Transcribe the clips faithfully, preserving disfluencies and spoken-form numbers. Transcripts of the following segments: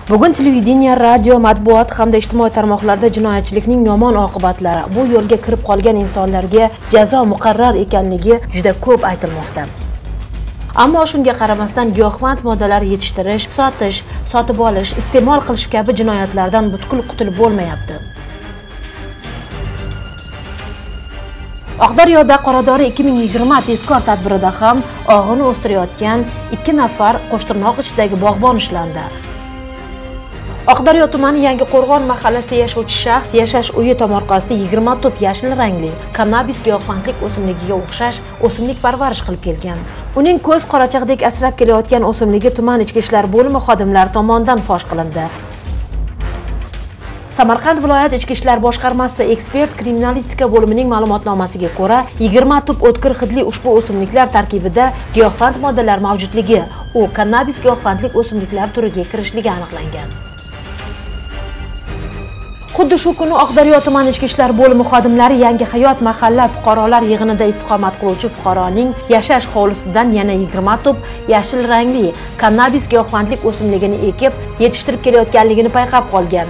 Bugun televideniya, radio, matbuot hamda ijtimoiy tarmoqlarda jinoyatchilikning yomon oqibatlari, bu yo'lga kirib qolgan insonlarga jazo muqarrar ekanligi juda ko'p aytilmoqda. Ammo shunga qaramasdan giyohvand moddalar yetishtirish, sotish, sotib olish, iste'mol qilish kabi jinoyatlardan butkul qutulib bo'lmayapti. Oqdaryoda Qoradori ikki ming yigirma tezkor tadbirida ham og'ini o'stirayotgan ikki nafar Qo'shtirnoq ichidagi bog'bon ushlandi. Oqdaryo tumani Yangiqo'rg'on mahallasida yashovchi shaxs yashash uyi tomorqasida yigirma tup yashil rangli kannabis giyohvandlik o'simligiga o'xshash o'simlik parvarish qilib kelgan. Uning ko'z qorachig'idek asrab kelayotgan o'simligi tuman ichki ishlar bo'limi xodimlari tomonidan fosh qilindi. Samarqand viloyat ichki ishlar boshqarmasi ekspert kriminalistika bo'limining ma'lumotnomasiga ko'ra, yigirma tup o'tkir hidli ushbu o'simliklar tarkibida giyohvand moddalar mavjudligi, u kannabis giyohvandlik o'simliklar turiga kirishligi aniqlangan. Xuddi shu kuni Oqdaryo tuman ichki ishlar bo'limi xodimlari Yangi hayot mahalla fuqarolar yig'inida istiqomat qiluvchi fuqaroning yashash hovlisidan yana yigirma tup yashil rangli kannabis giyohvandlik o'simligini ekib, yetishtirib kelayotganligini payqab qolgan.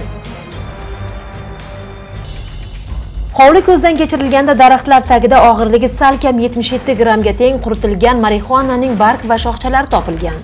Hovli ko'zdan kechirilganda daraxtlar tagida og'irligi salkam yetmish yetti grammga teng quritilgan marixuananing barg va shoxchalari topilgan.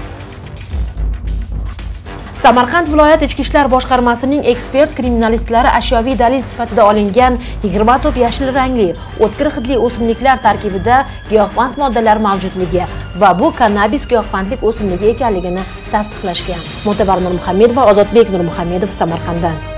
Samarqand viloyat ichki ishlar boshqarmasining ekspert kriminalistlari ashyoviy dalil sifatida olingan yigirma tup yashil rangli o'tkir hidli o'simliklar tarkibida giyohvand moddalar mavjudligi va bu kannabis giyohvandlik o'simligi ekanligini tasdiqlashgan. Mo'tabar Nurmuhammedova, Ozodbek Nurmuhammedov, Samarqanddan.